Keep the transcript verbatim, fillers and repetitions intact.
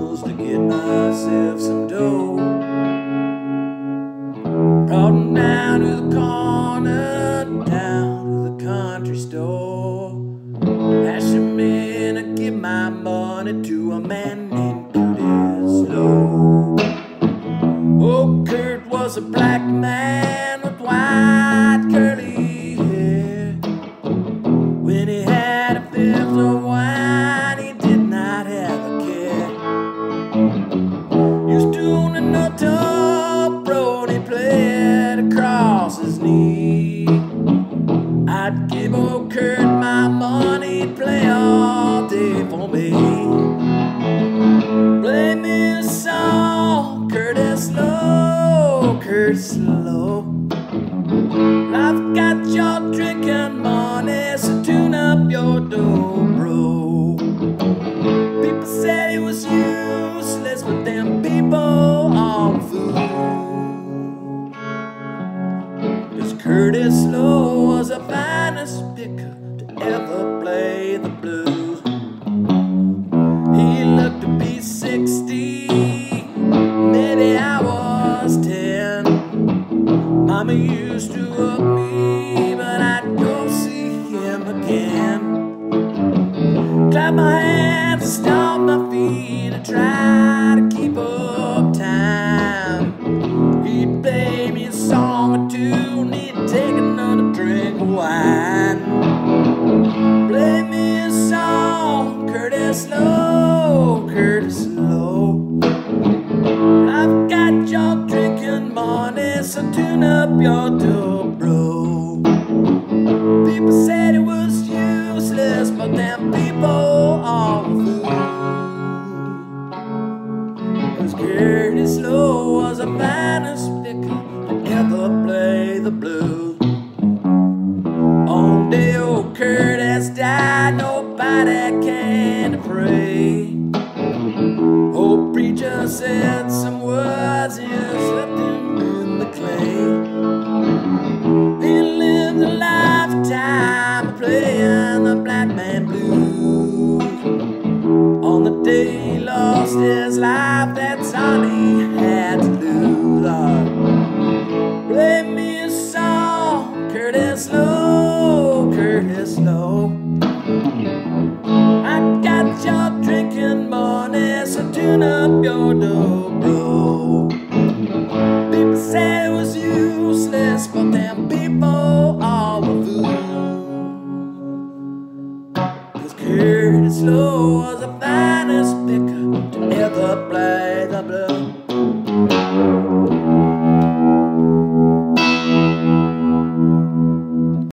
hills to get myself some dough. Brought him down to the corner, down to the country store. Cash him in and give my money to a man named Lowe. Oh, Kurt was a black man with white curly hair. When he had a fifth of wine, he did not have a care. Used to own a no-toe Ronnie played across his knee. I'd give old Kurt my money, he'd play all day for me. Play me a song, Curtis Lowe, Curtis Lowe. I've got your drinking money, so tune up your dobro. People said he was useless, but them people all fool. 'Cause Curtis Lowe was the finest picker to ever play the blues. He looked to be sixty, maybe I was ten. Mama used to up me, but I'd go see him again. Clap my hands and stomp my feet and try to keep up time. He'd play me a song or two and he'd take another drink of wine. Play me a song, Curtis Lowe, Curtis Lowe. I've got your drinking money, so tune up your dobro. People said it was useless, but them people all fool. 'Cause Curtis Lowe was the finest picker to ever play the blues. On day old Curtis died, nobody can pray. Old preacher said some words, he slipped him in the clay. He lived a lifetime playing the black man blues. On the day he lost his life, that's all he had to lose. Lord, play me a song, Curtis Lowe, Curtis Lowe. I got your drinking money, so tune up your dobro. People said it was useless, but them people all were fools. 'Cause Curtis Lowe was the finest picker to ever play the blues.